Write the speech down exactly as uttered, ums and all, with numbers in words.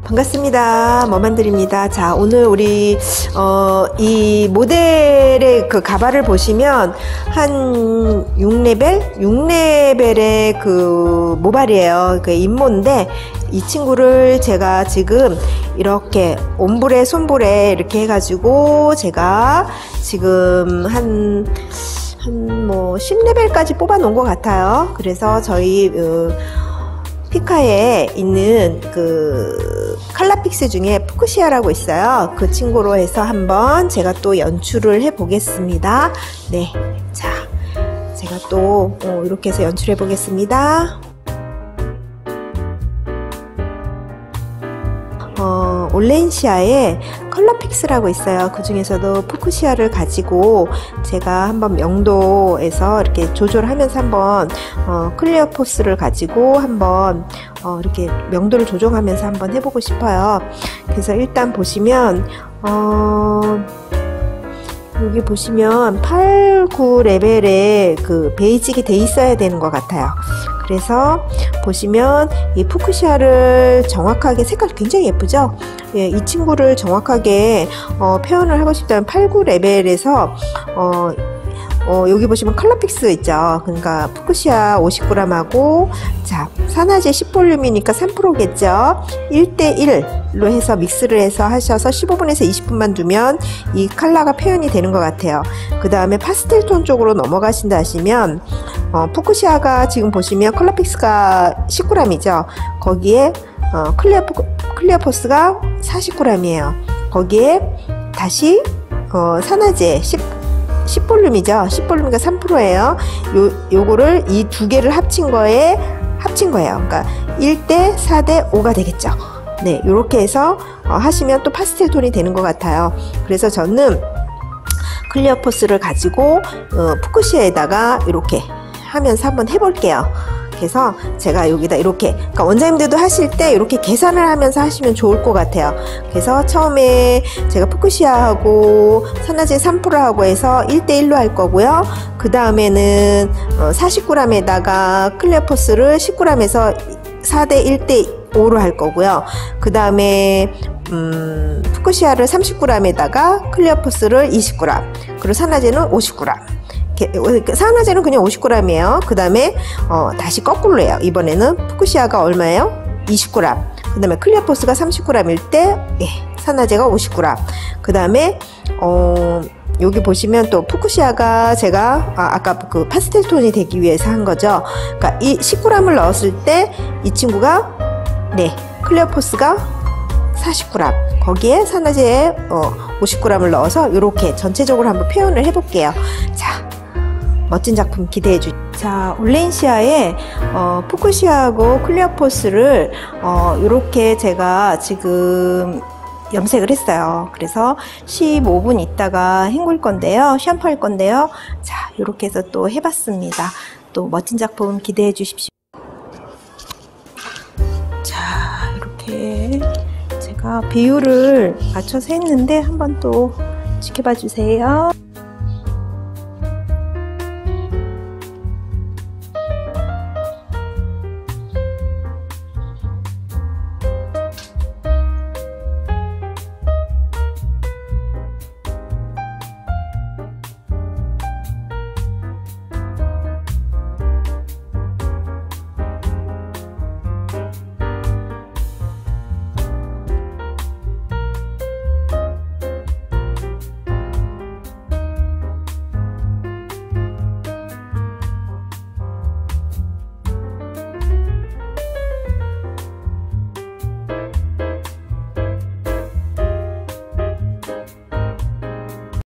반갑습니다. 머만들입니다. 자, 오늘 우리 어, 이 모델의 그 가발을 보시면 한 육 레벨? 육 레벨의 그 모발이에요. 그 인모인데 이 친구를 제가 지금 이렇게 옴브레 손볼에 이렇게 해가지고 제가 지금 한 한 뭐 십 레벨까지 뽑아 놓은 것 같아요. 그래서 저희 어, 피카에 있는 그 칼라픽스 중에 푸쿠시아라고 있어요. 그 친구로 해서 한번 제가 또 연출을 해 보겠습니다. 네, 자, 제가 또 어, 이렇게 해서 연출해 보겠습니다. 어, 올레인시아에 컬러픽스라고 있어요. 그 중에서도 푸쿠시아를 가지고 제가 한번 명도에서 이렇게 조절하면서 한번 어, 클리어 포스를 가지고 한번 어, 이렇게 명도를 조정하면서 한번 해보고 싶어요. 그래서 일단 보시면 어, 여기 보시면 팔, 구 레벨에 그 베이직이 돼 있어야 되는 것 같아요. 그래서 보시면 이 푸쿠시아를 정확하게, 색깔 굉장히 예쁘죠? 예, 이 친구를 정확하게 어, 표현을 하고 싶다면 팔, 구 레벨에서 어, 어, 여기 보시면 컬러픽스 있죠. 그러니까 푸쿠시아 오십 그램 하고, 자, 산화제 십 볼륨이니까 삼 퍼센트겠죠. 일 대 일로 해서 믹스를 해서 하셔서 십오 분에서 이십 분만 두면 이 컬러가 표현이 되는 것 같아요. 그 다음에 파스텔 톤 쪽으로 넘어가신다 하시면 어, 푸쿠시아가 지금 보시면 컬러픽스가 십 그램이죠. 거기에 어, 클리어, 클리어 포스가 사십 그램이에요. 거기에 다시 어, 산화제 십 볼륨이죠. 십 볼륨이니까 삼 퍼센트예요. 요, 요거를 이 두 개를 합친 거에 합친 거예요. 그러니까 일 대 사 대 오가 되겠죠. 네, 요렇게 해서 어, 하시면 또 파스텔 톤이 되는 것 같아요. 그래서 저는 클리어 포스를 가지고 어, 푸쿠시아에다가 이렇게 하면서 한번 해볼게요. 그래서 제가 여기다 이렇게, 그러니까 원장님들도 하실 때 이렇게 계산을 하면서 하시면 좋을 것 같아요. 그래서 처음에 제가 푸쿠시아하고 산화제 삼 퍼센트하고 해서 일 대 일로 할 거고요. 그 다음에는 사십 그램에다가 클리어 포스를 십 그램에서 사 대 일 대 오로 할 거고요. 그 다음에 음, 푸쿠시아를 삼십 그램에다가 클리어 포스를 이십 그램, 그리고 산화제는 오십 그램. 산화제는 그냥 오십 그램이에요. 그 다음에 어, 다시 거꾸로 해요. 이번에는 푸쿠시아가 얼마예요? 이십 그램. 그 다음에 클리어 포스가 삼십 그램일 때 예, 산화제가 오십 그램. 그 다음에 어, 여기 보시면 또 푸쿠시아가 제가 아, 아까 그 파스텔 톤이 되기 위해서 한 거죠. 그러니까 이 십 그램을 넣었을 때 이 친구가 네, 클리어 포스가 사십 그램, 거기에 산화제 어, 오십 그램을 넣어서 이렇게 전체적으로 한번 표현을 해볼게요. 자, 멋진 작품 기대해 주세요. 자, 올레인시아의 어, 푸쿠시아하고 클리어 포스를 어, 이렇게 제가 지금 염색을 했어요. 그래서 십오 분 있다가 헹굴 건데요, 샴푸할 건데요. 자, 이렇게 해서 또 해봤습니다. 또 멋진 작품 기대해 주십시오. 자, 이렇게 제가 비율을 맞춰서 했는데 한번 또 지켜봐 주세요.